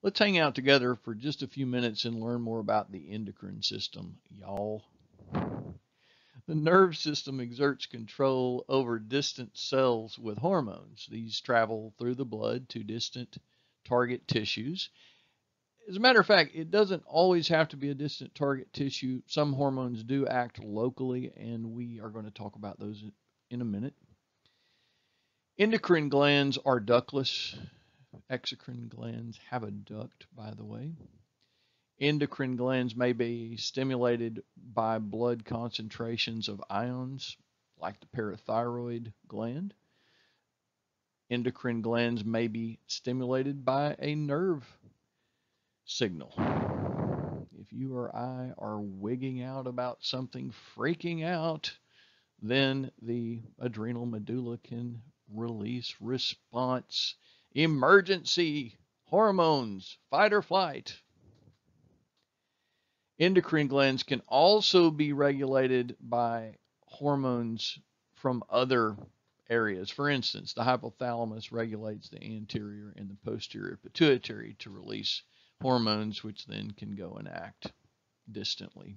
Let's hang out together for just a few minutes and learn more about the endocrine system, y'all. The nerve system exerts control over distant cells with hormones. These travel through the blood to distant target tissues. As a matter of fact, it doesn't always have to be a distant target tissue. Some hormones do act locally, and we are going to talk about those in a minute. Endocrine glands are ductless. Exocrine glands have a duct, by the way. Endocrine glands may be stimulated by blood concentrations of ions, like the parathyroid gland. Endocrine glands may be stimulated by a nerve signal. If you or I are wigging out about something, freaking out, then the adrenal medulla can release response, emergency hormones, fight or flight. Endocrine glands can also be regulated by hormones from other areas. For instance, the hypothalamus regulates the anterior and the posterior pituitary to release hormones, which then can go and act distantly.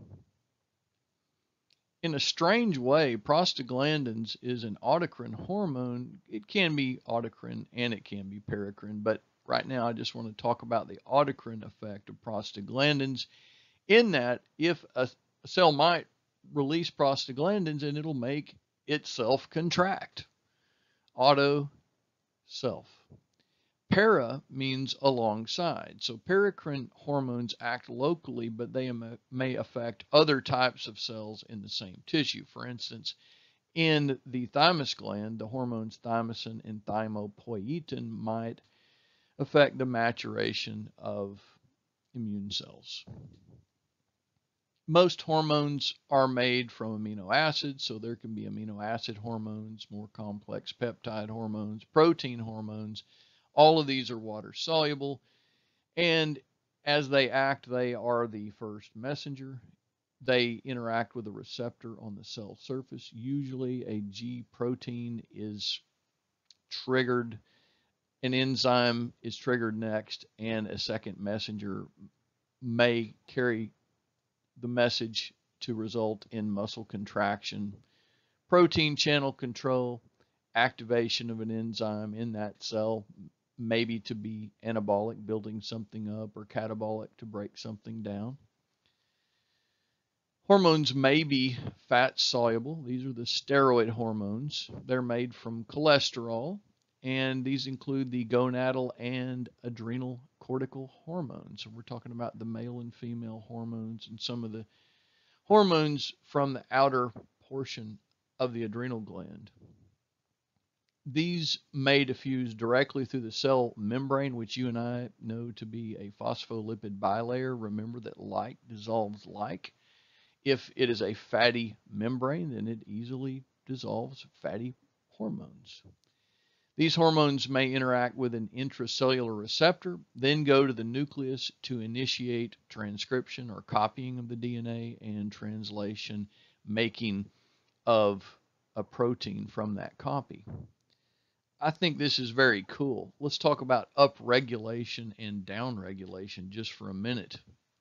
In a strange way, prostaglandins is an autocrine hormone. It can be autocrine and it can be paracrine, but right now I just want to talk about the autocrine effect of prostaglandins, in that if a cell might release prostaglandins and it'll make itself contract. Auto, self. Para means alongside. So paracrine hormones act locally, but they may affect other types of cells in the same tissue. For instance, in the thymus gland, the hormones thymosin and thymopoietin might affect the maturation of immune cells. Most hormones are made from amino acids, so there can be amino acid hormones, more complex peptide hormones, protein hormones. All of these are water soluble, and as they act, they are the first messenger. They interact with a receptor on the cell surface. Usually a G protein is triggered, an enzyme is triggered next, and a second messenger may carry the message to result in muscle contraction, protein channel control, activation of an enzyme in that cell, maybe to be anabolic, building something up, or catabolic, to break something down. Hormones may be fat soluble. These are the steroid hormones. They're made from cholesterol, and these include the gonadal and adrenal cortical hormones. So we're talking about the male and female hormones and some of the hormones from the outer portion of the adrenal gland. These may diffuse directly through the cell membrane, which you and I know to be a phospholipid bilayer. Remember that like dissolves like. If it is a fatty membrane, then it easily dissolves fatty hormones. These hormones may interact with an intracellular receptor, then go to the nucleus to initiate transcription or copying of the DNA and translation, making of a protein from that copy. I think this is very cool. Let's talk about upregulation and downregulation just for a minute.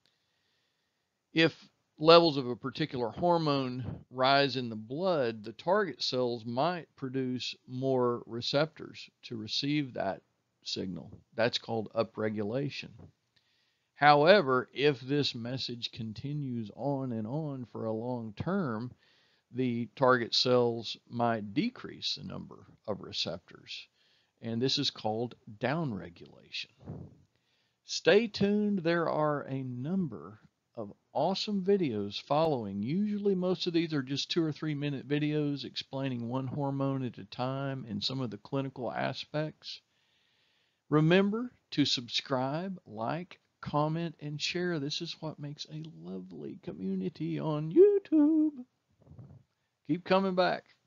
If levels of a particular hormone rise in the blood, the target cells might produce more receptors to receive that signal. That's called upregulation. However, if this message continues on and on for a long term, the target cells might decrease the number of receptors, and this is called downregulation. Stay tuned. There are a number of awesome videos following. Usually most of these are just 2 or 3 minute videos explaining one hormone at a time and some of the clinical aspects. Remember to subscribe, like, comment, and share. This is what makes a lovely community on YouTube. Keep coming back.